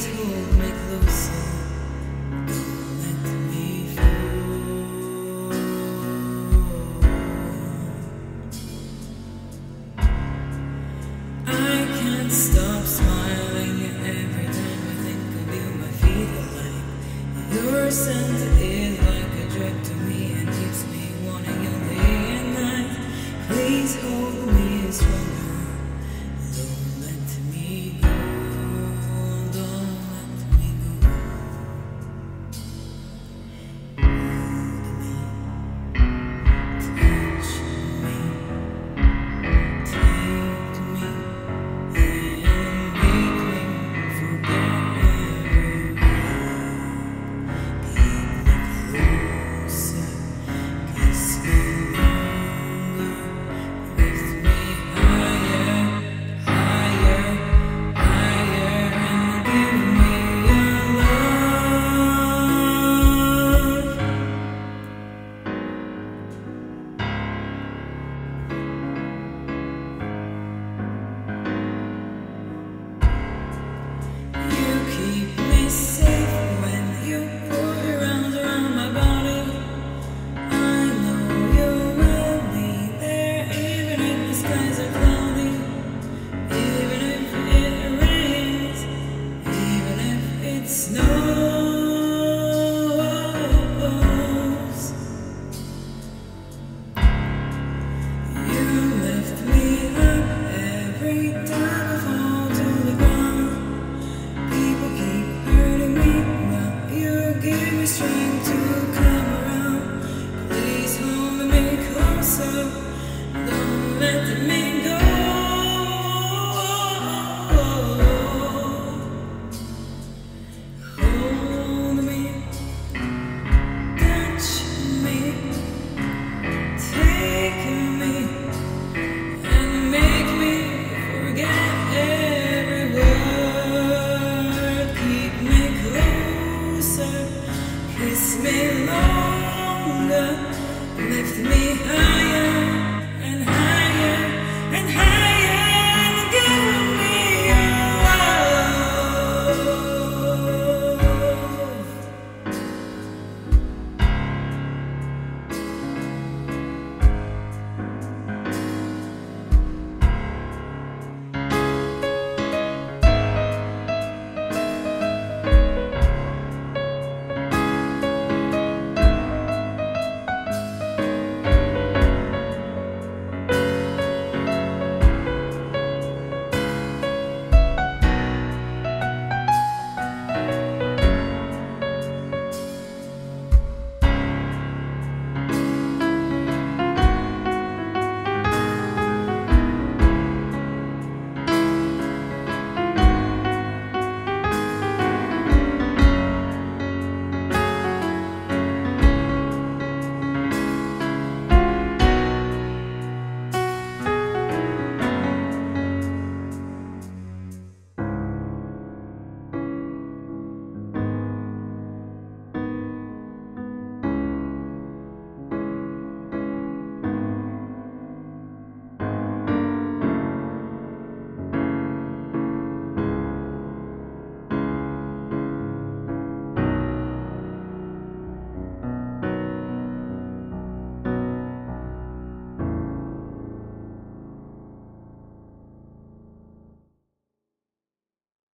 Please hold me closer. Don't let me fall. I can't stop smiling every time I think of you. My feet are light. Your scent is like a drug to me and keeps me wanting you day and night. Please hold me stronger. Don't let me go. Don't let me go. Hold me, touch me, take me, and make me forget everyone. Keep me closer, kiss me longer, lift me higher, higher, higher, and give me your love. You keep me safe when you put your arms around my body. I know you will be there even if the skies are cloudy, even if it rains, even if it snows. You lift me up every time I fall to the ground. People keep hurting me, but you give me strength to